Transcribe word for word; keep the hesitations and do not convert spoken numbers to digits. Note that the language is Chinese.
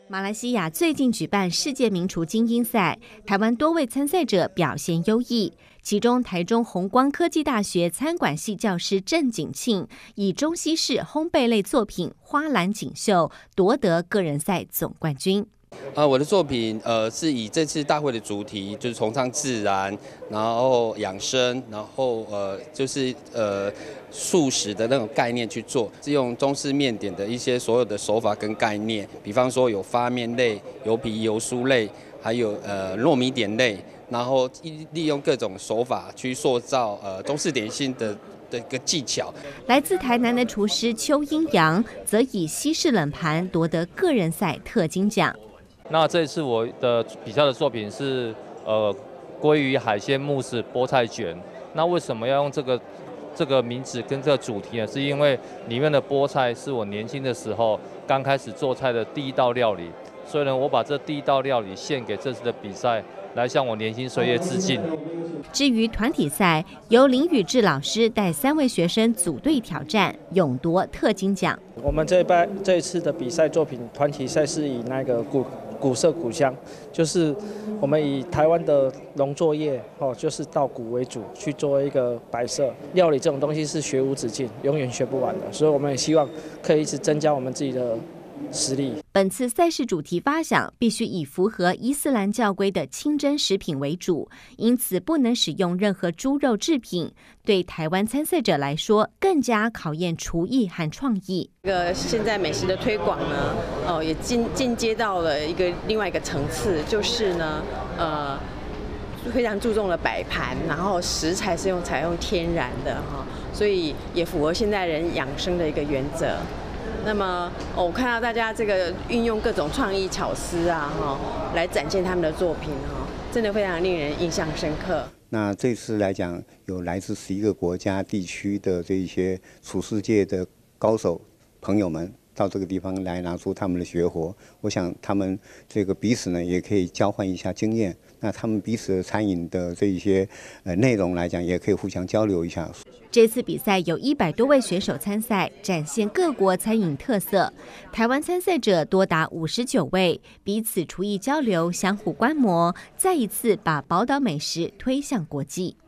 马来西亚最近举办世界名厨精英赛，台湾多位参赛者表现优异。其中，台中弘光科技大学餐管系教师郑景庆以中西式烘焙类作品《花篮锦绣》夺得个人赛总冠军。 呃，我的作品呃是以这次大会的主题就是崇尚自然，然后养生，然后呃就是呃素食的那种概念去做，是用中式面点的一些所有的手法跟概念，比方说有发面类、油皮油酥类，还有呃糯米点类，然后利用各种手法去塑造呃中式点心的。的一个技巧。 来自台南的厨师邱英阳则以西式冷盘夺得个人赛特金奖。 那这次我的比赛的作品是呃鲑鱼海鲜慕斯菠菜卷。那为什么要用这个这个名字跟这个主题呢？是因为里面的菠菜是我年轻的时候刚开始做菜的第一道料理，所以呢，我把这第一道料理献给这次的比赛，来向我年轻岁月致敬。 至于团体赛，由林宇志老师带三位学生组队挑战，勇夺特金奖。 我们这一班这一次的比赛作品团体赛是以那个古古色古香，就是我们以台湾的农作业哦，就是稻谷为主去做一个摆设。料理这种东西是学无止境，永远学不完的，所以我们也希望可以一直增加我们自己的实力。 本次赛事主题发想必须以符合伊斯兰教规的清真食品为主，因此不能使用任何猪肉制品。对台湾参赛者来说，更加考验厨艺和创意。 这个现在美食的推广呢，哦，也进进阶到了一个另外一个层次，就是呢，呃，非常注重了摆盘，然后食材是用采用天然的哈，所以也符合现代人养生的一个原则。那么、哦、我看到大家这个运用各种创意巧思啊，哈，来展现他们的作品哈，真的非常令人印象深刻。 那这次来讲，有来自十一个国家地区的这些厨师界的高手朋友们到这个地方来拿出他们的绝活，我想他们这个彼此呢也可以交换一下经验。那他们彼此的餐饮的这一些呃内容来讲，也可以互相交流一下。 这次比赛有一百多位选手参赛，展现各国餐饮特色。台湾参赛者多达五十九位，彼此厨艺交流，相互观摩，再一次把宝岛美食推向国际。